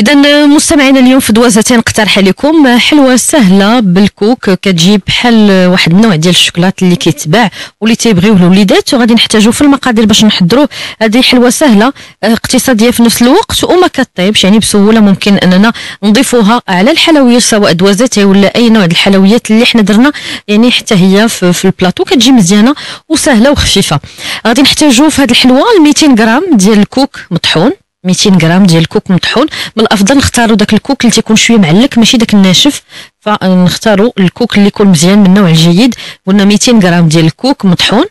إذا مستمعينا اليوم في دوازتين نقترح عليكم حلوة سهلة بالكوك، كتجيب بحال واحد النوع ديال الشوكولات اللي كيتباع واللي تيبغيوه الوليدات، وغادي نحتاجو في المقادير باش نحضروه. هذه حلوة سهلة اقتصادية في نفس الوقت وما كطيبش، يعني بسهولة ممكن أننا نضيفوها على الحلويات سواء دوازتي ولا أي نوع الحلويات اللي حنا درنا، يعني حتى هي في البلاطو كتجي مزيانة وسهلة وخفيفة. غادي نحتاجو في هذه الحلوة 200 غرام ديال الكوك مطحون، 200 غرام ديال الكوك مطحون. من الافضل نختاروا داك الكوك اللي تيكون شويه معلك ماشي داك الناشف، فنختاروا الكوك اللي يكون مزيان من النوع الجيد. قلنا 200 غرام ديال الكوك مطحون،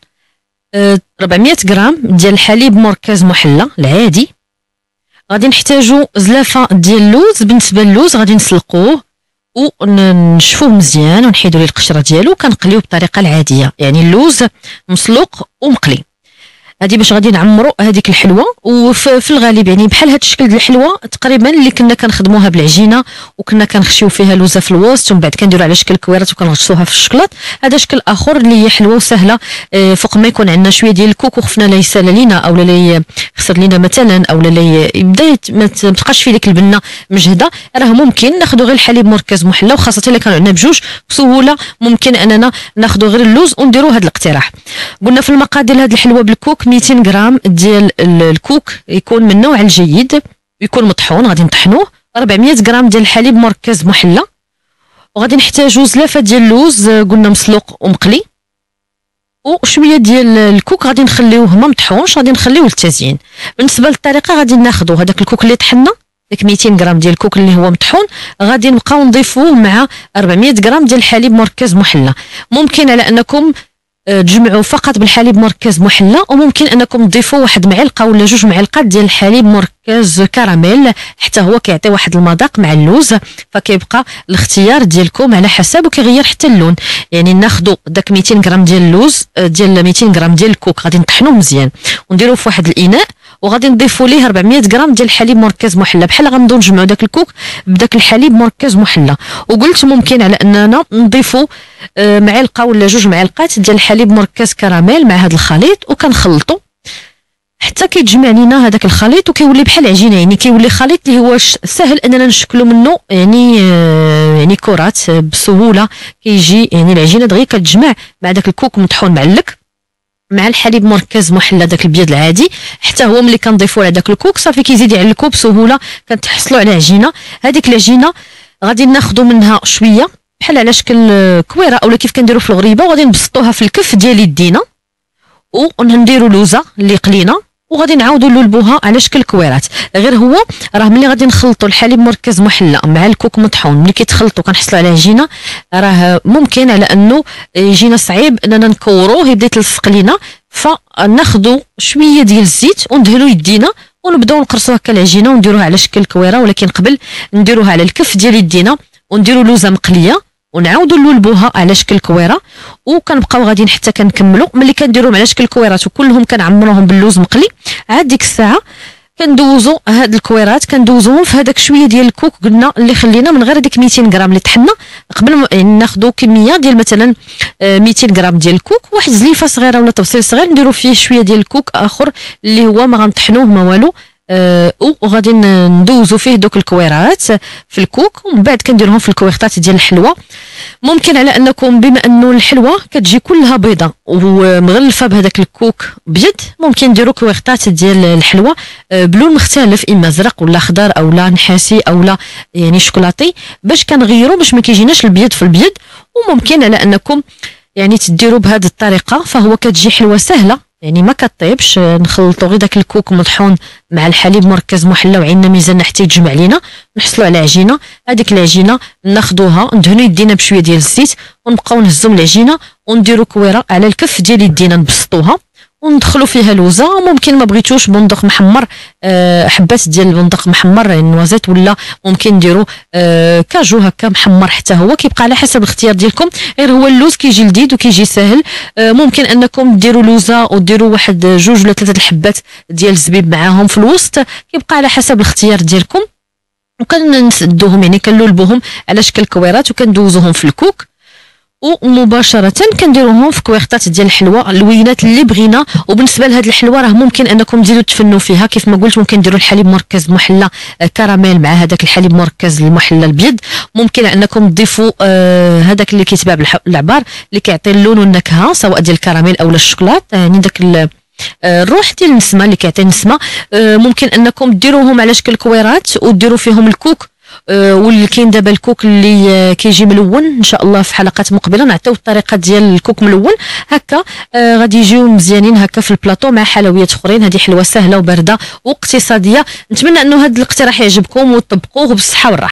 400 غرام ديال الحليب مركز محلى العادي. غادي نحتاجوا زلافه ديال اللوز. بالنسبه للوز غادي نسلقوه ونشفوه مزيان ونحيدوا ليه القشره ديالو، كنقليوه بالطريقه العاديه، يعني اللوز مسلوق ومقلي. هذه باش غادي نعمروا هذيك الحلوه. وفي الغالب يعني بحال هذا الشكل ديال الحلوه تقريبا اللي كنا كنخدموها بالعجينه، وكنا كنخشيو فيها لوزه في الوسط ومن بعد كنديروا على شكل كويرات وكنغطسوها في الشكلاط. هذا شكل اخر اللي هي حلوه وسهله، فوق ما يكون عندنا شويه ديال الكوك وخفنا لا يسال لينا او لا يخسر لينا مثلا او لا يبدا ما تبقاش فيه ديك البنه مجهده، راه ممكن ناخذوا غير الحليب مركز محلى، وخاصه الا كانوا عندنا بجوج بسهوله ممكن اننا ناخذوا غير اللوز ونديروا هذا الاقتراح. قلنا في المقادير هذه الحلوه بالكوك 200 غرام ديال الكوك يكون من النوع الجيد يكون مطحون، غادي نطحنوه. 400 غرام ديال الحليب مركز محلى، وغادي نحتاجو زلافه ديال اللوز قلنا مسلوق ومقلي، وشويه ديال الكوك غادي نخليوه ما مطحونش، غادي نخليوه للتزيين. بالنسبه للطريقه غادي ناخذوا هذاك الكوك اللي طحنا، داك 200 غرام ديال الكوك اللي هو مطحون، غادي نبقاو نضيفوه مع 400 غرام ديال الحليب مركز محلى. ممكن على انكم تجمعوا فقط بالحليب مركز محلى، وممكن انكم تضيفوا واحد معلقه ولا جوج معالق ديال الحليب مركز كراميل، حتى هو كيعطي واحد المذاق مع اللوز، فكيبقى الاختيار ديالكم على حسب وكيغير حتى اللون. يعني ناخذوا داك 200 غرام ديال اللوز ديال 200 غرام ديال الكوك غادي نطحنوه مزيان ونديروه في واحد الاناء، وغادي نضيفوا ليه 400 غرام ديال الحليب مركز محلى، بحال غنبداو نجمعوا داك الكوك بداك الحليب مركز محلى. وقلت ممكن على اننا نضيفوا معلقه ولا جوج معالق ديال الحليب مركز كراميل مع هذا الخليط، وكنخلطوا حتى كيتجمع لينا هذاك الخليط وكيولي بحال عجينه، يعني كيولي خليط اللي هو سهل اننا نشكلوا منه يعني كرات بسهوله. كيجي يعني العجينه دغيا كتجمع مع داك الكوك مطحون معلك مع الحليب مركز محلى داك البيض العادي، حتى هو ملي كنضيفوا على داك الكوك صافي كيزيد يعلكوا بسهوله، كنتحصلوا على عجينه. هذيك العجينه غادي ناخذوا منها شويه بحال على شكل كويره اولا كيف كنديروا في الغريبه، وغادي نبسطوها في الكف ديال يدينا ونديروا لوزه اللي قلينا، وغادي نعاودوا نلولبوها على شكل كويرات. غير هو راه ملي غادي نخلطوا الحليب مركز محلى مع الكوك مطحون ملي كيتخلطوا كنحصلوا على عجينه، راه ممكن على انه يجينا صعيب اننا نكوروه يبدا يتلصق لينا، فناخذوا شويه ديال الزيت وندهنوا يدينا ونبداو نقرصوا هكا العجينه ونديروها على شكل كويره، ولكن قبل نديروها على الكف ديال يدينا ونديروا لوزه مقليه ونعاودوا نلولبوها على شكل كويره، وكنبقاو غاديين حتى كنكملوا. ملي كنديروهم على شكل كويرات وكلهم كنعمروهم باللوز مقلي، عاد ديك الساعه كندوزوا هاد الكويرات كندوزوهم في هذاك شويه ديال الكوك قلنا اللي خلينا من غير ديك 200 غرام اللي طحنا قبل يعني ناخذوا كميه ديال مثلا 200 غرام ديال الكوك، واحد زليفه صغيره ولا طبسيل صغير نديروا فيه شويه ديال الكوك اخر اللي هو ما غنطحنوه ما والو، وغادي ندوزو فيه دوك الكويرات في الكوك، ومن بعد كنديرهم في الكويرطات ديال الحلوه. ممكن على انكم بما انه الحلوه كتجي كلها بيضه ومغلفه بهذاك الكوك بيض، ممكن نديروا كويرطات ديال الحلوه بلون مختلف، اما ازرق ولا اخضر او لا نحاسي او لا يعني شوكولاتي، باش كنغيروا باش ما كيجيناش البيض في البيض. وممكن على انكم يعني تديروا بهذه الطريقه، فهو كتجي حلوه سهله يعني ما كطيبش. نخلطوا غير داك الكوك مطحون مع الحليب مركز محلى وعينا ميزاننا حتى يتجمع لينا، نحصلوا على عجينه. هذيك العجينه ناخذوها ندهنوا يدينا بشويه ديال الزيت ونبقاو نهزوا من العجينه ونديروا كويره على الكف ديال يدينا نبسطوها وندخلوا فيها لوزه. ممكن ما بغيتوش بندق محمر، حبات ديال البندق محمر يعني نوازيت، ولا ممكن نديروا كاجو هكا محمر، حتى هو كيبقى على حسب الاختيار ديالكم. غير هو اللوز كيجي لذيذ وكيجي ساهل. ممكن انكم ديروا لوزه وديروا واحد جوج ولا ثلاثه الحبات ديال الزبيب معاهم في الوسط، كيبقى على حسب الاختيار ديالكم. وكنسدوهم يعني كنلولبوهم على شكل كويرات وكندوزوهم في الكوك، ومباشره كنديروهم في كويغطات ديال الحلوى اللوينات اللي بغينا. وبالنسبه لهاد الحلوى راه ممكن انكم تزيدوا تفنوا فيها كيف ما قلت. ممكن ديروا الحليب مركز محلى كراميل مع هذاك الحليب مركز المحلى الابيض. ممكن انكم تضيفوا هذاك اللي كيتباع بالعبار اللي كيعطي اللون والنكهه سواء ديال الكراميل او الشوكولات، يعني داك الروح ديال النسمه اللي كيعطي النسمه. ممكن انكم ديروهم على شكل كويرات وديروا فيهم الكوك. واللي كاين دابا الكوك اللي كيجي ملون، ان شاء الله في حلقات مقبله نعطيو الطريقه ديال الكوك ملون هكا. غادي يجيو مزيانين هكا في البلاطو مع حلويات اخرين. هذه حلوه سهله وبارده واقتصاديه. نتمنى انه هذا الاقتراح يعجبكم وتطبقوه بالصحه والراحه.